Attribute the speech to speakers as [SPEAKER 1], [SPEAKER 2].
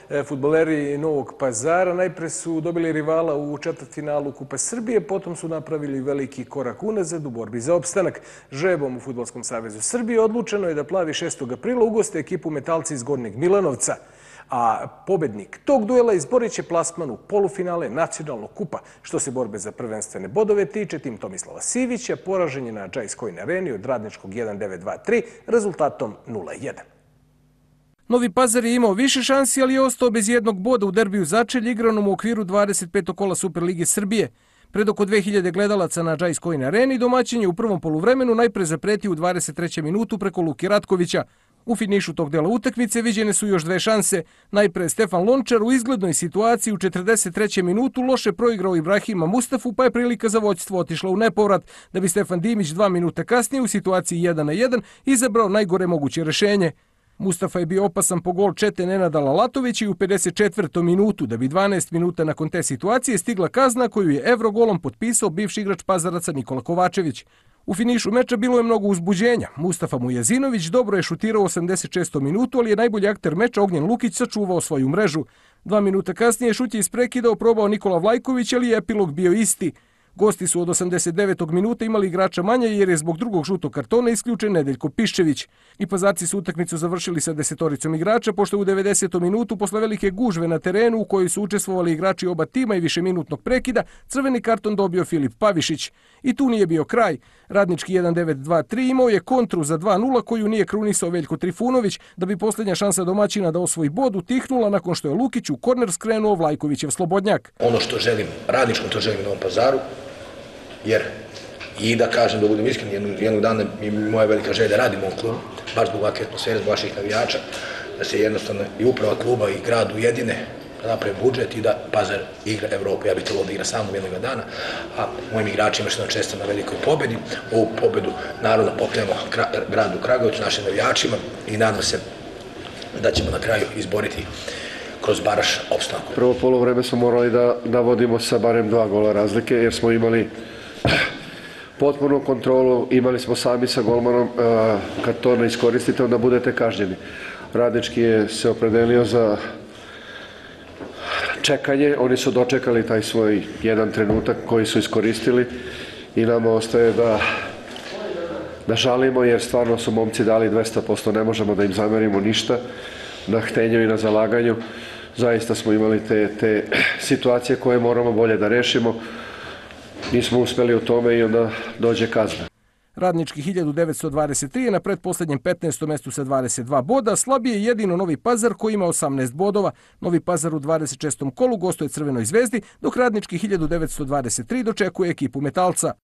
[SPEAKER 1] Fudbaleri Novog Pazara najpre su dobili rivala u četvrtfinalu Kupa Srbije, potom su napravili veliki korak unazad u borbi za opstanak. Žrebom u Fudbalskom savezu Srbije odlučeno je da Plavi 6. aprila ugoste ekipu Metalci iz Gornjeg Milanovca. A pobednik tog duela izborit će plasman u polufinale nacionalnog kupa. Što se borbe za prvenstvene bodove tiče, tim Tomislava Sivića poražen je na Džajskojn areni od Radničkog 1-9-2-3 rezultatom 0-1. Novi Pazar je imao više šansi, ali je ostao bez jednog boda u derbiju Začelj igranom u okviru 25. kola Superlige Srbije. Pred oko 2000 gledalaca na Džajskojn areni domaćin je u prvom poluvremenu najpre zapretio u 23. minutu preko Luke Ratkovića. U finišu tog dela utakmice viđene su još dve šanse. Najpre Stefan Lončar u izglednoj situaciji u 43. minutu loše proigrao Ibrahima Mustafu, pa je prilika za vođstvo otišla u nepovrat, da bi Stefan Dimić 2 minuta kasnije u situaciji 1-1 izabrao najgore moguće rešenje. Mustafa je bio opasan po gol čete Nenada Lalatovića i u 54. minutu, da bi 12 minuta nakon te situacije stigla kazna koju je evrogolom potpisao bivši igrač Pazaraca Nikola Kovačević. U finišu meča bilo je mnogo uzbuđenja. Mustafa Mujazinović dobro je šutirao u 86. minutu, ali je najbolji akter meča Ognjen Lukić sačuvao svoju mrežu. 2 minuta kasnije šut je isprekidao probao Nikola Vlajković, ali je epilog bio isti. Gosti su od 89. minuta imali igrača manje jer je zbog drugog žutog kartona isključen Nedeljko Piščević. I Pazarci su utakmicu završili sa 10 igrača, pošto u 90. minutu posle velike gužve na terenu u kojoj su učestvovali igrači oba tima i višeminutnog prekida, crveni karton dobio Filip Pavišić. I tu nije bio kraj. Radnički 1-9-2-3 imao je kontru za 2-0 koju nije krunisao Veljko Trifunović, da bi posljednja šansa domaćina da osvoji bod utihnula nakon što je Lukić u korner skrenuo Vlajkovićev slobodnjak.
[SPEAKER 2] Ono što želim Radničkom, to želim Novom Pazaru, jer i da kažem, da budem iskren, jednog dana je moja velika želja da radim u ovom klubu, baš zbog ovakve atmosfere, zbog vaših navijača, da se jednostavno i uprava kluba i grad ujedine, da naprave budžet i da Pazar igra Evropu. Ja bih to da igra samo jednog dana, a mojim igračima što nam čestam na velikoj pobedi. Ovu pobedu naravno pokrenemo gradu Kragujevcu, našim navijačima i nadam se da ćemo na kraju izboriti kroz baraž opstanku.
[SPEAKER 3] Prvo poluvreme smo morali da vodimo sa barem 2 gola razlike, jer smo imali potpunu kontrolu, imali smo sami sa golmanom, kad to ne iskoristite onda budete kažnjeni. Radnički je se opredelio za čekanje, oni su dočekali taj svoj jedan trenutak koji su iskoristili i nama ostaje da žalimo, jer stvarno su momci dali 200%, ne možemo da im zamerimo ništa na htenju i na zalaganju. Zaista smo imali te situacije koje moramo bolje da rešimo. Nismo uspeli u tome i onda dođe kazna.
[SPEAKER 1] Radnički 1923 je na pretposlednjem 15. mestu sa 22 boda, slabije jedino Novi Pazar koji ima 18 bodova. Novi Pazar u 26. kolu gostuje Crvenoj zvezdi, dok Radnički 1923 dočekuje ekipu Metalca.